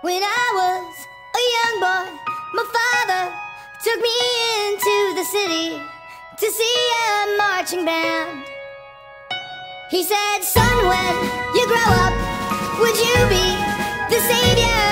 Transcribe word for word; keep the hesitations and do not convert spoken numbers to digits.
When I was a young boy, my father took me into the city to see a marching band. He said, son, when you grow up, would you be the savior